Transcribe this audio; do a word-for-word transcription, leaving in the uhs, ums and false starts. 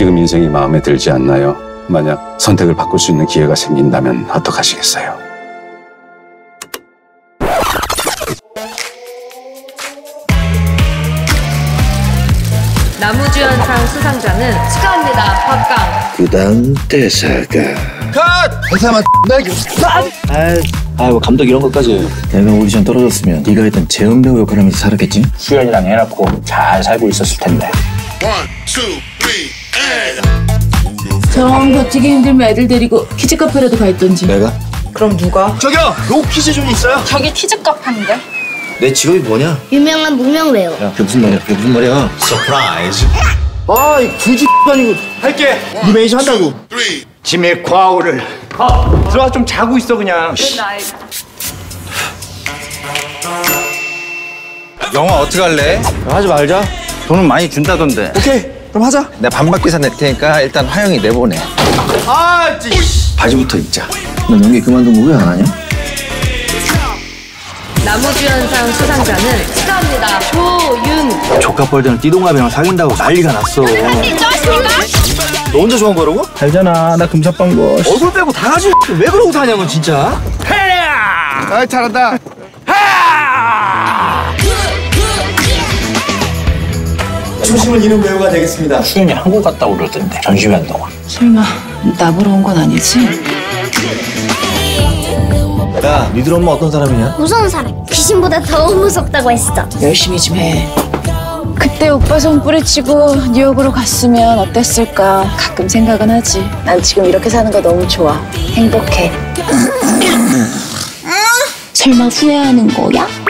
지금 인생이 마음에 들지 않나요? 만약 선택을 바꿀 수 있는 기회가 생긴다면 어떡하시겠어요? 나무주연상 수상자는 축하합니다. 박강. 그 다음 대사가 컷! 대사만 아이, 아이고 감독 이런 것까지. 내가 오디션 떨어졌으면 네가 했던 재현 배우 역할하면서 살았겠지? 수연이랑 애 낳고 잘 살고 있었을 텐데. 정 버티기 힘들면 애들 데리고 키즈 카페라도 가 있던지. 내가? 그럼 누가? 저기요! 로키즈 좀 있어요? 저기 키즈 카페인데? 내 직업이 뭐냐? 유명한 무명배우. 야 그게 무슨 말이야 그게 무슨 말이야? 서프라이즈. 아, 이 굳이 아니고 할게. 네 매니저 한다고. 짐의 과오를. 아, 들어가 좀 자고 있어 그냥. 영화 어떻게 할래? 하지 말자. 돈은 많이 준다던데. 오케이, 그럼 하자. 내가 반박기사 낼 테니까 일단 화영이 내보내. 아, 씨. 바지부터 입자. 너 연기 그만둔 거 왜 안 하냐? 나무주연상 수상자는 축하합니다. 조윤. 조카뻘들은 띠동갑이랑 사귄다고 난리가 났어. 너 혼자 좋아한 거라고? 알잖아 나 금사빵거. 얼굴 빼고 다 하지. 왜 그러고 다냐 너 진짜? 해야! 아, 잘한다. 해야! 초심은 이런 배우가 되겠습니다. 수연이 한국 갔다고 그러던데. 전시회 동안. 설마 나보러 온 건 아니지? 야 니들 엄마 어떤 사람이냐? 무서운 사람. 귀신보다 더 무섭다고 했어. 열심히 좀 해. 그때 오빠 손 뿌리치고 뉴욕으로 갔으면 어땠을까 가끔 생각은 하지. 난 지금 이렇게 사는 거 너무 좋아. 행복해. 설마 후회하는 거야?